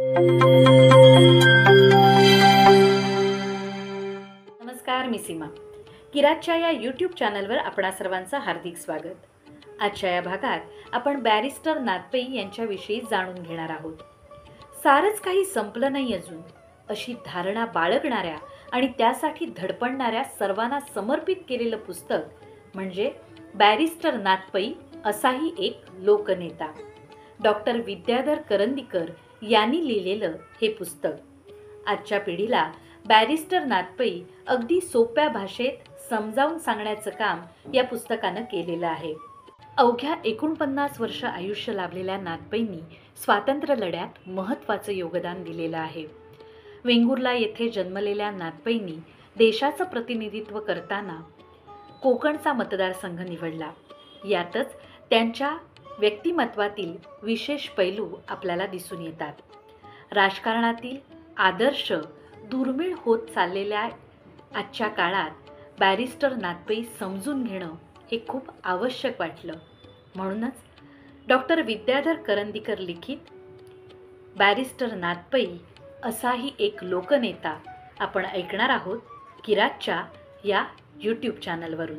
नमस्कार, मी सीमा. किरातच्या या यूट्यूब चॅनलवर आपणा सर्वांचं हार्दिक स्वागत. आजच्या या भागात आपण बॅरिस्टर नाथपै यांच्याविषयी जाणून घेणार आहोत. सारंच काही संपलं नाही अजून, अशी धारणा बाळगणाऱ्या आणि त्यासाठी धडपडणाऱ्या सर्वांना समर्पित केलेलं पुस्तक म्हणजे बॅरिस्टर नाथपै असाही एक लोकनेता. डॉक्टर विद्याधर करंदीकर यांनी लिहिलेलं हे पुस्तक आजच्या पिढीला बॅरिस्टर नाथपै अगदी सोप्या भाषेत समजावून सांगण्याचं काम या पुस्तकानं केलेलं आहे. अवघ्या 49 वर्ष आयुष्य लाभलेल्या नाथपैंनी स्वातंत्र्य लढ्यात महत्त्वाचं योगदान दिलेलं आहे. वेंगुर्ला येथे जन्मलेल्या नाथपैंनी देशाचं प्रतिनिधित्व करताना कोकणचा मतदारसंघ निवडला. यातच त्यांच्या व्यक्तिमत्वातील विशेष पैलू आपल्याला दिसून येतात. राजकारणातील आदर्श दुर्मिळ होत चाललेल्या आजच्या काळात बॅरिस्टर नाथपै समजून घेणं हे खूप आवश्यक वाटलं. म्हणूनच डॉक्टर विद्याधर करंदीकर लिखित बॅरिस्टर नाथपै असाही एक लोकनेता आपण ऐकणार आहोत किरातच्या या यूट्यूब चॅनलवरून.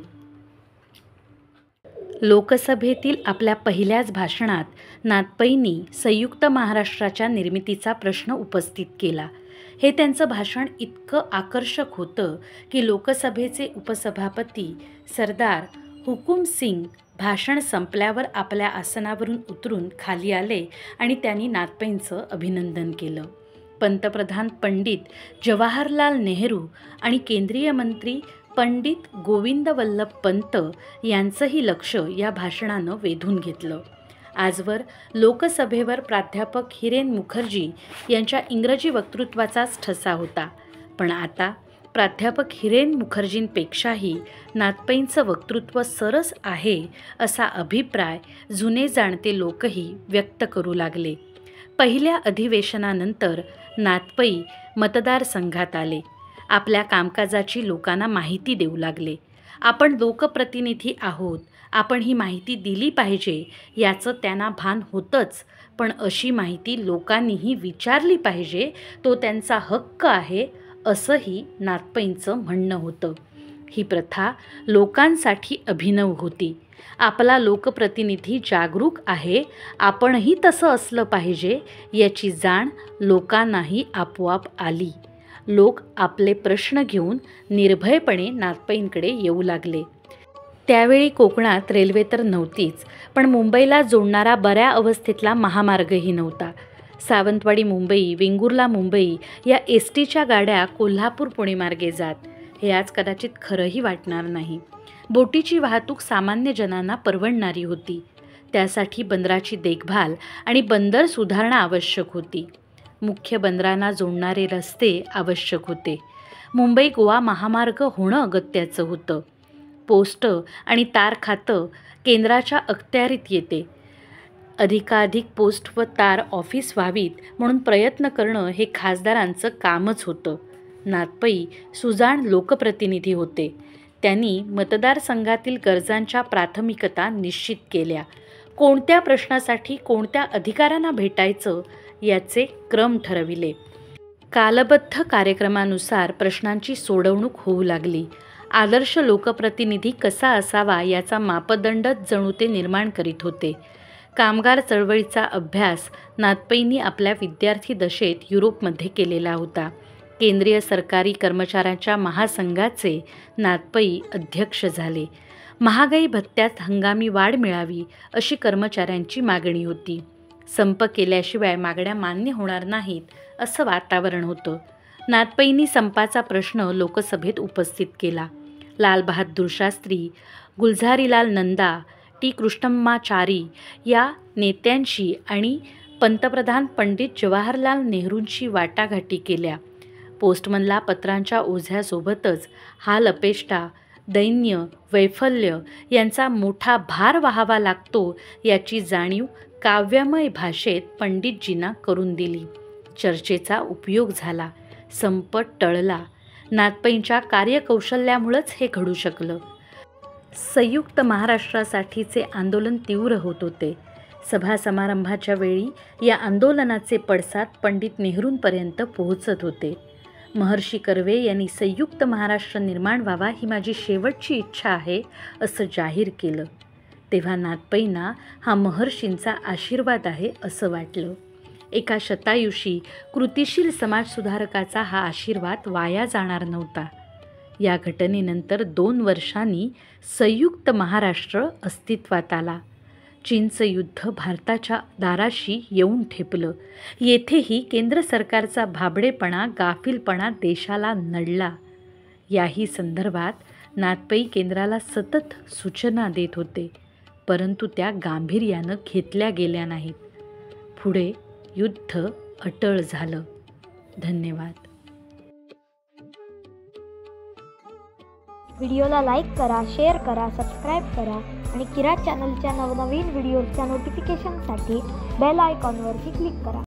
लोकसभेतील आपल्या पहिल्याच भाषणात नाथपैंनी संयुक्त महाराष्ट्राच्या निर्मितीचा प्रश्न उपस्थित केला. हे त्यांचं भाषण इतकं आकर्षक होतं की लोकसभेचे उपसभापती सरदार हुकुम सिंग भाषण संपल्यावर आपल्या आसनावरून उतरून खाली आले आणि त्यांनी नाथपैंचं अभिनंदन केलं. पंतप्रधान पंडित जवाहरलाल नेहरू आणि केंद्रीय मंत्री पंडित गोविंद वल्लभ पंत यांचंही लक्ष या भाषणानं वेधून घेतलं. आजवर लोकसभेवर प्राध्यापक हिरेन मुखर्जी यांच्या इंग्रजी वक्तृत्वाचाच ठसा होता, पण आता प्राध्यापक हिरेन मुखर्जींपेक्षाही नाथपैंचं वक्तृत्व सरस आहे असा अभिप्राय जुने जाणते लोकही व्यक्त करू लागले. पहिल्या अधिवेशनानंतर नाथपै मतदारसंघात आले. आपल्या कामकाजाची लोकांना माहिती देऊ लागले. आपण लोकप्रतिनिधी आहोत, आपण ही माहिती दिली पाहिजे याचं त्यांना भान होतंच, पण अशी माहिती लोकांनीही विचारली पाहिजे, तो त्यांचा हक्क आहे असंही नाथपैंचं म्हणणं होतं. ही प्रथा लोकांसाठी अभिनव होती. आपला लोकप्रतिनिधी जागरूक आहे, आपणही तसं असलं पाहिजे याची जाण लोकांनाही आपोआप आली. लोक आपले प्रश्न घेऊन निर्भयपणे नाथपैंकडे येऊ लागले. त्यावेळी कोकणात रेल्वे तर नव्हतीच, पण मुंबईला जोडणारा बऱ्या अवस्थेतला महामार्गही नव्हता. सावंतवाडी मुंबई, वेंगुर्ला मुंबई या एसटीच्या गाड्या कोल्हापूर पुणे मार्गे जात. हे आज कदाचित खरंही वाटणार नाही. बोटीची वाहतूक सामान्य जनांना परवडणारी होती. त्यासाठी बंदराची देखभाल आणि बंदर सुधारणा आवश्यक होती. मुख्य बंदरांना जोडणारे रस्ते आवश्यक होते. मुंबई गोवा महामार्ग होणं अगत्याचं होतं. पोस्ट आणि तार खातं केंद्राच्या अखत्यारीत येते. अधिकाधिक पोस्ट व तार ऑफिस व्हावीत म्हणून प्रयत्न करणं हे खासदारांचं कामच होतं. नाथपै सुजाण लोकप्रतिनिधी होते. त्यांनी मतदारसंघातील गरजांच्या प्राथमिकता निश्चित केल्या. कोणत्या प्रश्नासाठी कोणत्या अधिकाऱ्यांना भेटायचं याचे क्रम ठरविले. कालबद्ध कार्यक्रमानुसार प्रश्नांची सोडवणूक होऊ लागली. आदर्श लोकप्रतिनिधी कसा असावा याचा मापदंडच जणू ते निर्माण करीत होते. कामगार चळवळीचा अभ्यास नाथपैंनी आपल्या विद्यार्थी दशेत युरोपमध्ये केलेला होता. केंद्रीय सरकारी कर्मचाऱ्यांच्या महासंघाचे नाथपै अध्यक्ष झाले. महागाई भत्त्यात हंगामी वाढ मिळावी अशी कर्मचाऱ्यांची मागणी होती. संप केल्याशिवाय मागण्या मान्य होणार नाहीत असं वातावरण होतं. नाथपैंनी संपाचा प्रश्न लोकसभेत उपस्थित केला. लालबहादूर शास्त्री, गुलझारीलाल नंदा, टी कृष्णम्माचारी या नेत्यांशी आणि पंतप्रधान पंडित जवाहरलाल नेहरूंशी वाटाघाटी केल्या. पोस्टमनला पत्रांच्या ओझ्यासोबतच हालअपेष्टा, दैन्य, वैफल्य यांचा मोठा भार वहावा लागतो याची जाणीव काव्यमय भाषेत पंडितजींना करून दिली. चर्चेचा उपयोग झाला. संप टळला. नाथपैंच्या कार्यकौशल्यामुळेच हे घडू शकलं. संयुक्त महाराष्ट्रासाठीचे आंदोलन तीव्र होत होते. सभा समारंभाच्या वेळी या आंदोलनाचे पडसाद पंडित नेहरूंपर्यंत पोहोचत होते. महर्षी कर्वे यांनी संयुक्त महाराष्ट्र निर्माण व्हावा ही माझी शेवटची इच्छा आहे असं जाहीर केलं. तेव्हा नाथपैंना हा महर्षींचा आशीर्वाद आहे असं वाटलं. एका शतायुषी कृतिशील समाजसुधारकाचा हा आशीर्वाद वाया जाणार नव्हता. या घटनेनंतर 2 वर्षांनी संयुक्त महाराष्ट्र अस्तित्वात आला. चीनचं युद्ध भारताच्या दाराशी येऊन ठेपलं. येथेही केंद्र सरकारचा भाबडेपणा, गाफीलपणा देशाला नडला. याही संदर्भात नाथपै केंद्राला सतत सूचना देत होते, परंतु त्या गांभीर्यानं घेतल्या गेल्या नाहीत. पुढे युद्ध अटळ झालं. धन्यवाद. व्हिडिओला लाईक करा, शेअर करा, सबस्क्राईब करा आणि किरात चॅनलच्या नवनवीन व्हिडिओजच्या नोटिफिकेशनसाठी बेल आयकॉनवरती क्लिक करा.